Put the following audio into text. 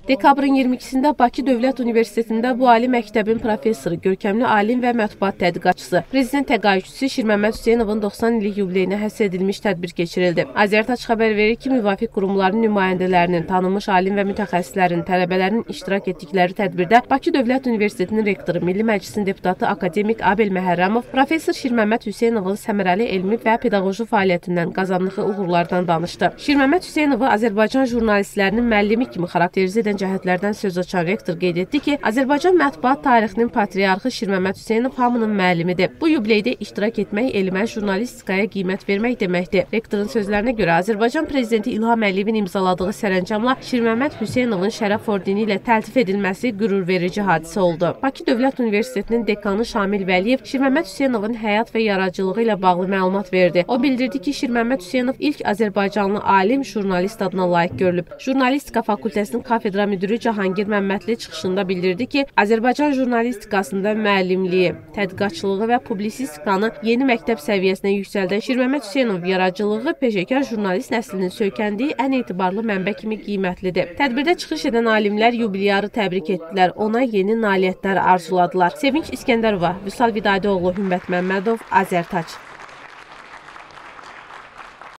Dekabrın 22-sində Bakı Dövlət Universitetində bu ali məktəbin professoru, görkəmli alim və mətbuat tədqiqatçısı, prezident təqaüdçüsü Şirməmməd Hüseynovun 90 illik yubileyinə həsr edilmiş tədbir keçirildi. Azərtaç xəbər verir ki, müvafiq qurumların nümayəndələrinin, tanınmış alim və mütəxəssislərin, tələbələrin iştirak etdikləri tədbirdə Bakı Dövlət Universitetinin rektoru, Milli Məclisin deputatı akademik Abel Məhərrəmov, professor Şirməmməd Hüseynovun səmərəli elmi və pedaqoji fəaliyyətindən qazandığı uğurlardan danışdı. Şirməmməd Hüseynovu Azərbaycan jurnalistlərinin müəllimi kimi xarakterizə edən cəhətlərdən söz açan rektor qeyd etdi ki, Azərbaycan mətbuat tarixinin patriarxı Şirməmməd Hüseynov hamının müəllimidir. Bu yubileydə iştirak etmək elmə, jurnalistikaya qiymət vermək deməkdir. Rektorun sözlərinə görə Azərbaycan prezidenti İlham Əliyevin imzaladığı sərəncamla Şirməmməd Hüseynovun şərəf ordeni ilə təltif edilməsi qürurverici hadisə oldu. Bakı Dövlət Universitetinin dekanı Şamil Vəliyev Şirməmməd Hüseynovun həyat və yaradıcılığı ilə bağlı məlumat verdi. O bildirdi ki, Şirməmməd Hüseynov ilk Azərbaycanlı alim, jurnalist adına layiq görülüb. Jurnalistika fakültəsinin kafedra müdürü Cahangir Məmmədli çıxışında bildirdi ki, Azərbaycan jurnalistikasında müəllimliyi, tədqiqatçılığı və publisistikanı yeni məktəb səviyyəsinə yüksəldən Şirməmməd Hüseynov yaradıcılığı peşəkar jurnalist nəslinin söykəndiyi ən etibarlı mənbə kimi qiymətlidir. Tədbirdə çıxış edən alimlər yubileyarı təbrik etdilər, ona yeni nailiyyətlər arzuladılar. Sevinç İskəndərova, Vüsal Vidadoğlu, Hümmət Məmmədov, Azərtaç.